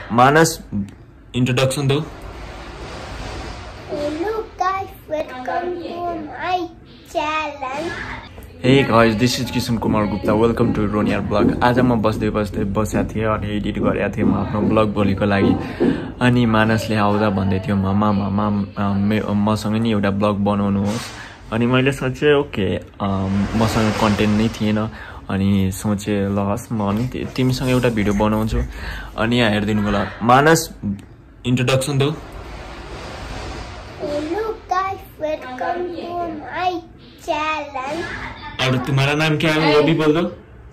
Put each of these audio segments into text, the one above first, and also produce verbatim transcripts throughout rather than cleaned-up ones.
Manas, introduction though. Hello guys, welcome to my channel. Hey guys, this is Kishan Kumar Gupta. Welcome to Roniar Vlog. आज म बस्दै बस्दै बसेको थिएँ अनि एडिट गरेको थिएँ म आफ्नो ब्लग भोलिको लागि। अनि मानसले आउँदा भन्दै थियो मामा मामा मसँग नि एउटा ब्लग बनाउनुहोस्। अनि मैले सोचे ओके मसँग कन्टेन्ट नै थिएन अनि सोचे लस म नि तिमीसँग एउटा भिडियो बनाउँछु अनि यहाँ हेर्दिनुको लागि। मानस, introduction दो। Hello guys, welcome to my channel. और तुम्हारा नाम क्या है वो भी बोल दो।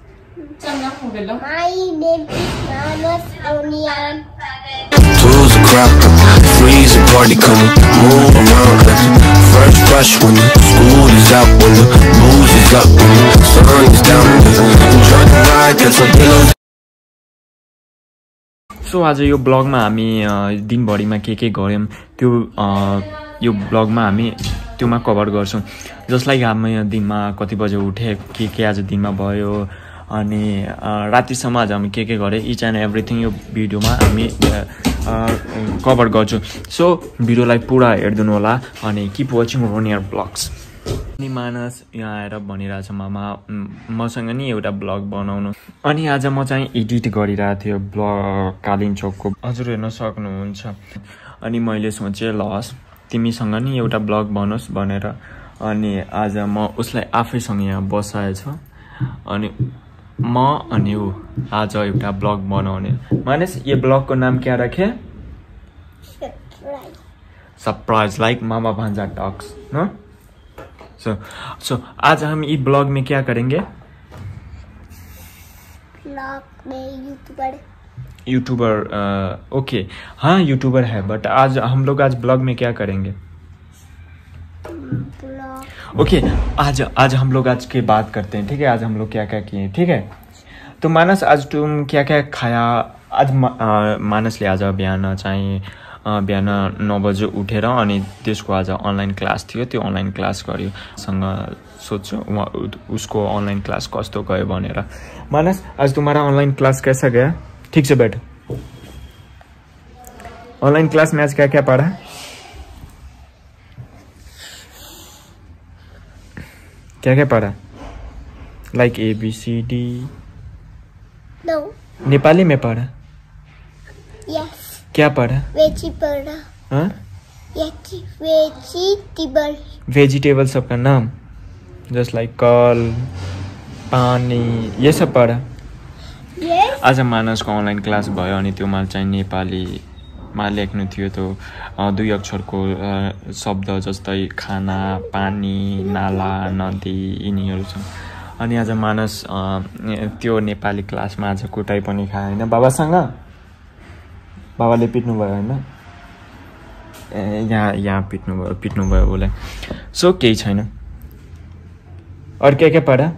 My name is Manas Roniar. Tools are crap, freeze a party coming, move around like first brush when the school is out, when the booze is up, when the sun is down, enjoy the ride, get some pillows. So आज यो ब्लगमा हामी दिनभरिमा के के गर्यौं त्यो यो ब्लगमा हामी त्योमा कभर गर्छौं। जसलाई हामी दिनमा कति बजे उठे, के के आज दिनमा भयो अनि रातिसम्म आज हामी के के गरे, इच एन्ड एभ्रिथिङ यो भिडियोमा हामी कभर गर्छौं। सो भिडियोलाई पुरा हेर्दिनु होला अनि किप वाचिङ रोनियर ब्लग्स। अनि मानस यहाँ आएर भनिरहेछ मामा मसँग नि एउटा ब्लग बनाउनु। अनि आज म चाहिँ एडिट गरिरहेको थिएँ ब्लग कालिन चोकको, हजुर हेर्न सक्नुहुन्छ। अनि मैले सोचेँ लस तिमीसँग नि एउटा ब्लग बनोस् भनेर अनि आज म उसलाई आफैसँग यहाँ बसाएछु अनि म अनि ऊ आज एउटा ब्लग बनाउने। मानस ये ब्लग को नाम क्या रखे? Surprise. सरप्राइज लाइक मामा भांजा टॉक्स ना। सो सो आज हम इस ब्लॉग में क्या करेंगे? ब्लॉग में यूट्यूबर यूट्यूबर ओके हाँ यूट्यूबर है, बट आज हम लोग आज ब्लॉग में क्या करेंगे? ब्लॉग ओके okay, आज आज हम लोग आज की बात करते हैं, ठीक है? आज हम लोग क्या क्या किए, ठीक है? तो मानस आज तुम क्या क्या खाया? आज मा, आ, मानसले आज बिहान चाहिँ बिहान नौ बजे उठेर अनि त्यसको आज अनलाइन क्लास थियो, त्यो अनलाइन क्लास गर्यो। सँग सोच्छु उसको अनलाइन क्लास कस्तो गयो भनेर। मानस आज तुम्हारा ऑनलाइन क्लास कैसा गया? ठीक से बैठ। ऑनलाइन क्लास में आज क्या क्या पढ़ा? क्या क्या पढ़ा? Like A B C D. No Nepali में पढ़ा? यस। क्या पढ़ा? वेजिटेबल। हाँ वेजिटेबल वेजिटेबल सबका नाम जस्ट लाइक कल पानी ये सब पढ़ा। यस। आज मानसको अनलाइन क्लास भयो अनि त्योमा चाहिँ नेपालीमा लेख्नु थियो। त्यो दुई अक्षरको शब्द जस्तै खाना, पानी, नाला, नदी यिनीहरू छन्। अनि आज मानस त्यो नेपाली क्लासमा आज कुटाइ पनि खायो हैन बाबासँग? बाबाले पिट्नु भयो हैन? यहाँ यहाँ पिट्नु भयो पिट्नु भयो उसलाई। सो केही छैन। और क्या क्या पढा?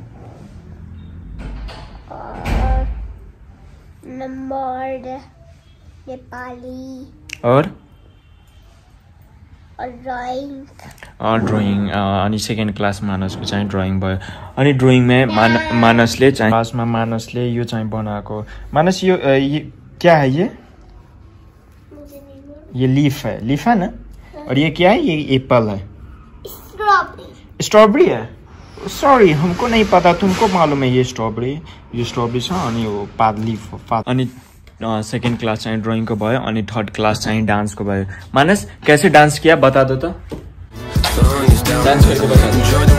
नंबर नेपाली और और ड्राइंग और ड्राइंग अनि सेकेन्ड क्लास मानसको चाहिँ ड्राइंग भयो। अनि ड्राइंगमा मान, मानसले चाहिँ क्लासमा मानसले यो चाहिँ बनाएको। मानस यो, ये क्या है? ये ये लीफ है, लीफ है ना? और ये क्या है? ये एप्पल है, स्ट्रॉबेरी। स्ट्रॉबेरी है? सॉरी हमको नहीं पता, तुमको मालूम है ये स्ट्रॉबेरी। ये स्ट्रॉबेरी छ अनि यो पात लीफ पात। अनि सेकेन्ड क्लास चाहिँ ड्राइंग को भयो अनि थर्ड क्लास चाहिँ डांस को भयो। मानस कैसे डांस किया बता दो तो। डांस करके बता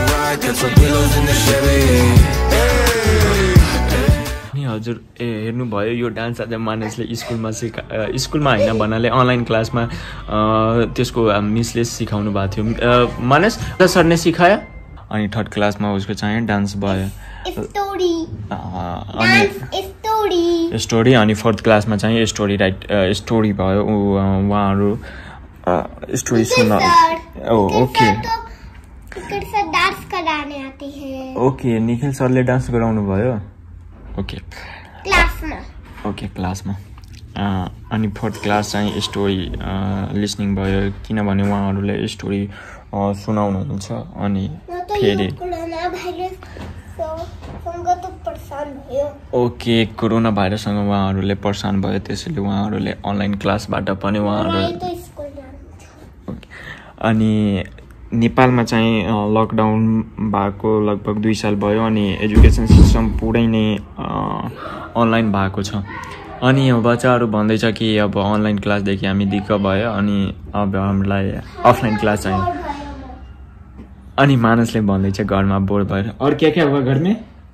दो। हजुर ए हेर्नु भयो यो डान्स आज मानसले स्कुलमा सिका स्कुलमा हैन भन्नाले अनलाइन क्लासमा त्यसको मिसले सिकाउनु भएको थियो। मानस सरले सिकायो अनि थर्ड क्लासमा उसको चाहिँ डान्स भयो। स्टोरी अनि स्टोरी स्टोरी अनि फोर्थ क्लासमा चाहिँ स्टोरी राइट स्टोरी भयो। उहाँहरू स्टोरी सुन्न। ओके टिकट से डांस कराने आते हैं। ओके निखिल सरले डान्स गराउनु भयो। ओके क्लासमा ओके क्लासमा अनि फोर्थ क्लास चाहिँ स्टोरी लिसनिङ भयो किनभने उहाँहरूले स्टोरी सुनाउनुहुन्छ। अनि फेरि परेशान भयो। ओके कोरोना भाइरससँग उहाँहरूले परेशान भयो त्यसैले उहाँहरूले अनलाइन क्लासबाट पनि उहाँहरू ओके अनि नेपालमा चाहिँ लकडाउन भएको लगभग दुई साल भयो अनि एजुकेसन सिस्टम पुरै नै अनलाइन भएको छ अनि यो बच्चाहरू भन्दैछ कि अब अनलाइन क्लासदेखि हामी दिक्क भयो अनि अब हामीलाई अफलाइन क्लास चाहियो अनि मानसले भन्दैछ घरमा बोर भएर और क्या क्या हुआ घर में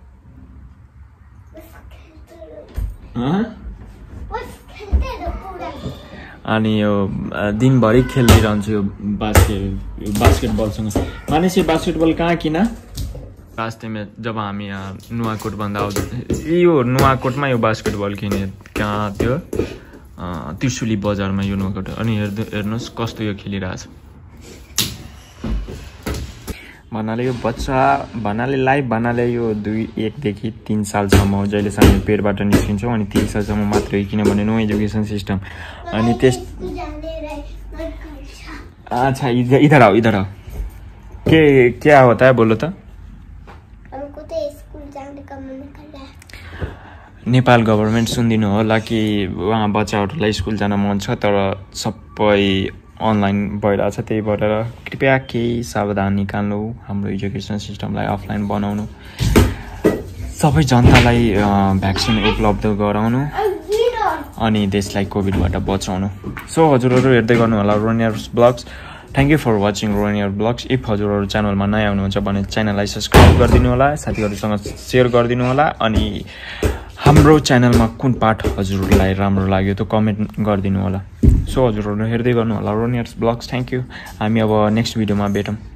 अनि यो दिनभरि खेलिरहन्छु यो बास्केट बास्केटबलसँग मानिस यो बास्केटबल कहाँ किन रास्ते में जब हामी नुवाकोट भन्दा आउँदै यो नुवाकोटमा यो बास्केटबल किने कहाँ थियो त्रिशुली बजारमा यो नुवाकोट अनि हेर्नु हेर्नुहोस् कस्तो यो खेलिरहेछ भन्नाले यो बच्चा भन्नाले लाइभ भन्नाले यो दुई एकदेखि तीन सालसम्म हो जहिलेसम्म पेटबाट निस्किन्छौँ अनि तीन सालसम्म मात्रै किनभने नो एजुकेसन सिस्टम अनि त्यस अच्छा इधर इधर आओ इधर आओ के क्या होता है बोलो त हमको तो स्कूल जाने का मन कर रहा है नेपाल गभर्नमेन्ट सुनिदिनु होला कि उहाँ बच्चाहरूलाई स्कुल जान मन छ तर सबै अनलाइन भइरहेछ त्यही भएर कृपया केही सावधान निकाल्नु हाम्रो एजुकेसन सिस्टमलाई अफलाइन बनाउनु सबै जनतालाई भ्याक्सिन उपलब्ध गराउनु अनि देशलाई कोभिडबाट बचाउनु सो हजुरहरू हेर्दै गर्नु होला रोनियर्स vlogs thank you for watching रोनियर ब्लग्स इफ हजुरहरू च्यानलमा नयाँ हुनुहुन्छ भने च्यानललाई सब्सक्राइब गरिदिनु होला साथीहरूसँग सेयर गरिदिनु होला अनि हाम्रो च्यानलमा कुन पार्ट हजुरहरूलाई राम्रो लाग्यो त्यो कमेन्ट गरिदिनु होला सो हजुरहरू हेर्दै गर्नु होला रोनियर्स ब्लग्स थ्याङ्क यू हामी अब नेक्स्ट भिडियोमा भेटौँ